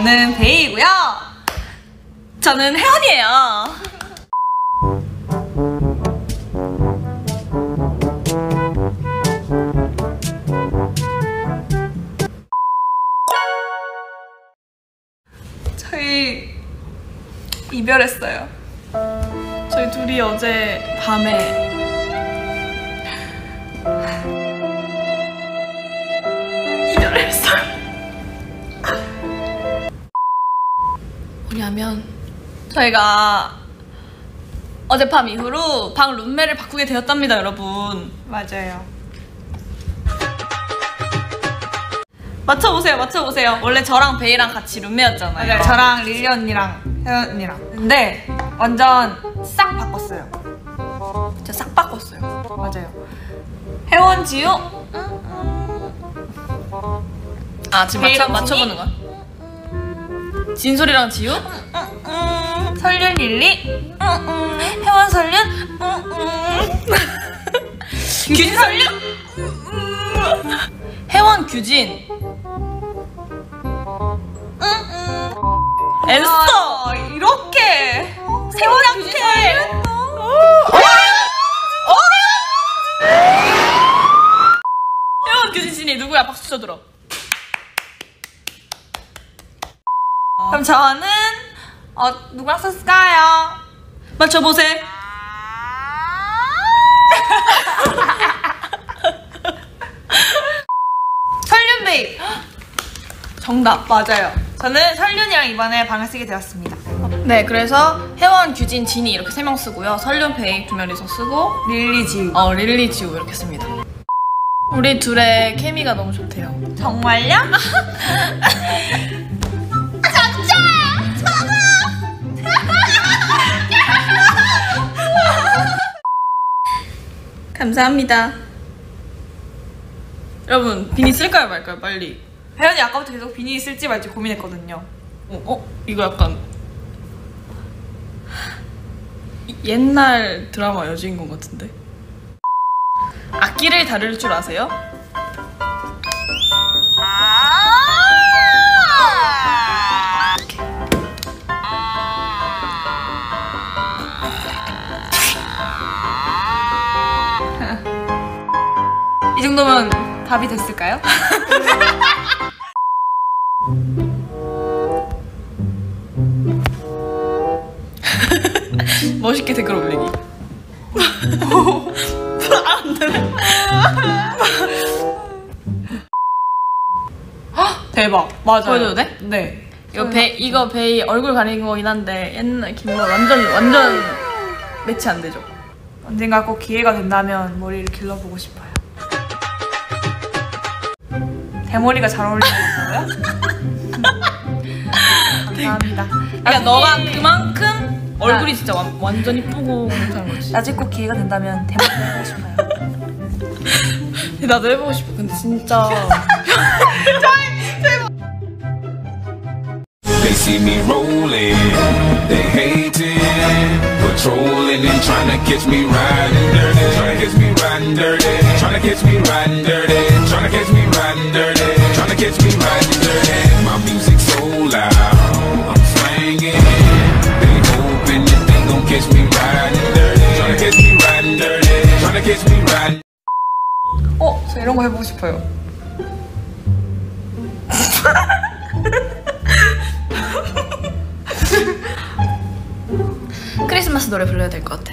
저는 베이고요. 저는 혜원이에요. 저희 이별했어요. 저희 둘이 어제 밤에 이별을 했어요. 뭐냐면 저희가 어젯밤 이후로 방 룸메를 바꾸게 되었답니다, 여러분. 맞아요. 맞춰보세요, 맞춰보세요. 원래 저랑 베이랑 같이 룸메였잖아요. 맞아요. 저랑 릴리 언니랑 혜연 언니랑. 근데 완전 싹 바꿨어요. 진짜 싹 바꿨어요. 맞아요. 혜원, 지우. 아, 지금 베이랑 맞춰보는 거야? 진솔이랑 지우? 설륜 릴리. 혜원 설륜? 규진 설륜? 혜원 규진. 애써! 이렇게 혜원 규진 설륜? 혜원 규진 신이 누구야? 박수 쳐들어. 그럼 저는 누구랑 썼을까요? 맞춰보세요. 설륜 베이. 정답. 맞아요. 저는 설륜이랑 이번에 방을 쓰게 되었습니다. 네, 그래서 혜원, 규진, 진이 이렇게 3명 쓰고요. 설륜, 베이 2명이서 쓰고 릴리 지우. 릴리, 지우 이렇게 씁니다. 우리 둘의 케미가 너무 좋대요. 정말요? 감사합니다. 여러분, 비니 쓸까요 말까요? 빨리. 혜연이 아까부터 계속 비니 쓸지 말지 고민했거든요. 이거 약간 옛날 드라마 여주인공 같은데? 악기를 다룰 줄 아세요? 이 정도면 답이 됐을까요? 멋있게 댓글 올리기. 안 되네. 대박. 맞아요. 보여줘도 돼? 네. 이거 베이 얼굴 가리는 거긴 한데 옛날 김모 완전 매치 안 되죠? 언젠가 꼭 기회가 된다면 머리를 길러보고 싶어요. 대머리가 잘 어울리는 건가요? 감사합니다. 그러니까 너가 그만큼 얼굴이 진짜 완전 이쁘고 괜찮은 거지. 나중에 꼭 기회가 된다면 대머리 해보고 싶어요. 나도 해보고 싶어. 근데 진짜 They see me rolling, they hating, patrolling and trying to catch me riding dirty, trying to catch me riding dirty, trying to catch me riding dirty, trying to catch me riding dirty, trying to catch me riding dirty. My music's so loud, I'm swinging. They hoping that they gon' catch me riding dirty, trying to catch me riding dirty, trying to catch me riding. 저 이런 거 해보고 싶어요. 크리스마스 노래 불러야 될 것 같아.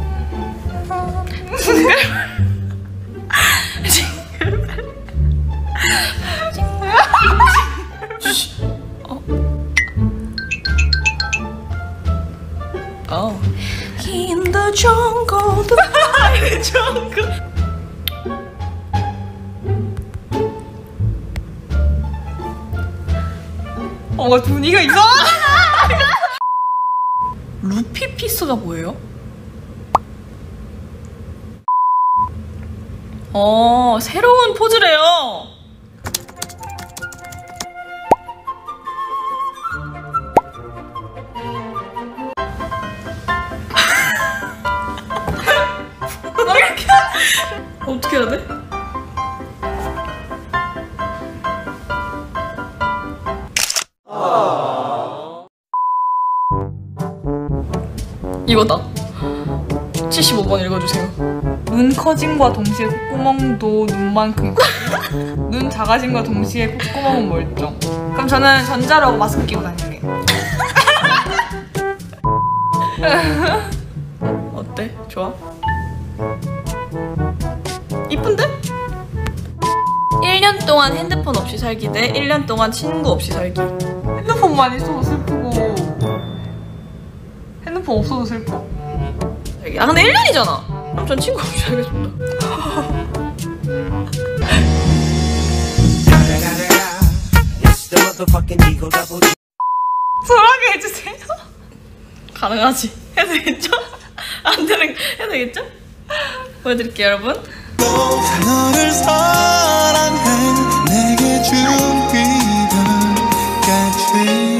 In the jungle, the jungle. 뭔가 분위기가 이상하다. 루피 피스가 뭐예요? 새로운 포즈래요. 어떻게 해야 돼? 이거다. 75번 읽어주세요. 눈 커짐과 동시에 콧구멍도 눈만큼 커. 눈 작아짐과 동시에 콧구멍은 멀쩡. 그럼 저는 전자로 마스크 끼고 다닐게요. 어때? 좋아? 이쁜데? 1년 동안 핸드폰 없이 살기 대 1년 동안 친구 없이 살기. 핸드폰만 있어도 슬프고 핸드폰 없어도 슬퍼. 아 근데 1년이잖아. 그럼 전 친구 없이 살겠습니다. 소라게 해주세요. 가능하지. 해도 되겠죠? 안 되는, 해도 되겠죠? 보여드릴게요, 여러분. 너를 사랑해 내게 준비가 같이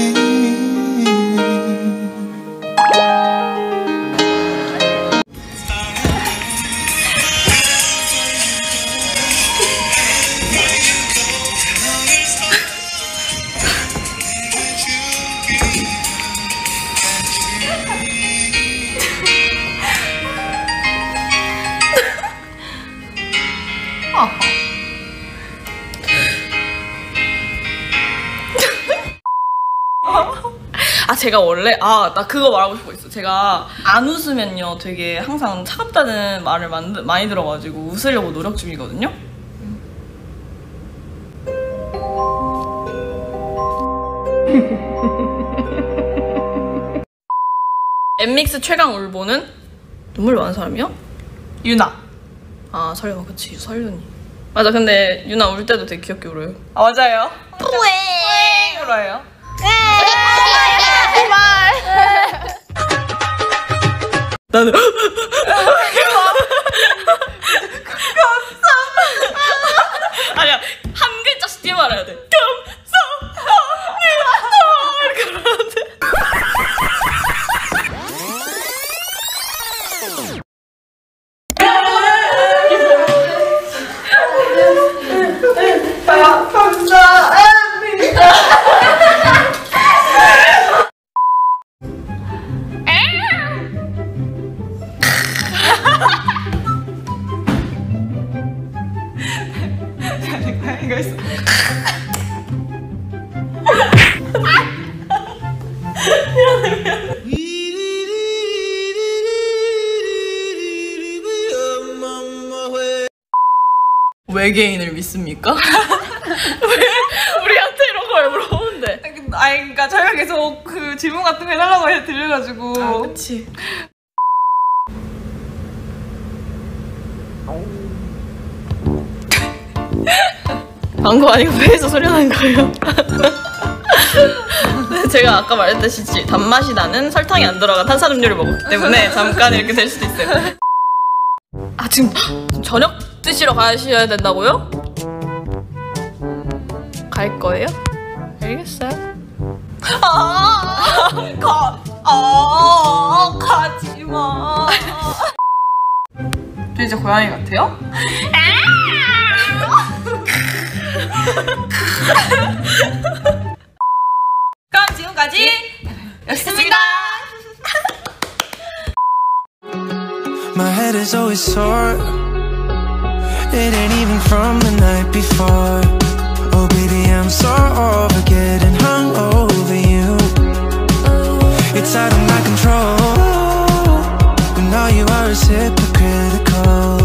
아 제가 원래 나 그거 말하고 싶어 있어. 제가 안 웃으면요 되게 항상 차갑다는 말을 많이 들어가지고 웃으려고 노력 중이거든요. 엠믹스 최강 울보는 눈물 많은 사람이요? 유나. 아 설마 그치 설윤이. 맞아. 근데 유나 울 때도 되게 귀엽게 울어요. 아, 맞아요. 뿌잉 울어요. 나는 아니야 한 글자씩 뒤에 말해야 돼. 이렇게 말해야 돼. 이거 있어. 외계인을 믿습니까? 왜 우리한테 이런 걸 물어보는데? 아니 그러니까 저희가 계속 그 질문 같은 거 해달라고 해드려가지고. 아 그치. 광고 아니고 배에서 소리 나는 거예요. 네, 제가 아까 말했듯이 단맛이 나는 설탕이 안 들어간 탄산음료를 먹었기 때문에 잠깐 이렇게 될 수도 있어요. 아 지금 저녁 드시러 가셔야 된다고요? 갈 거예요? 알겠어요. 가지마. 저 이제 고양이 같아요? 그럼 지금까지 였습니다. My head is always sore. It ain't even from the night before. Oh baby, I'm so over getting hung over you. It's out of my control. When all you are is hypocritical.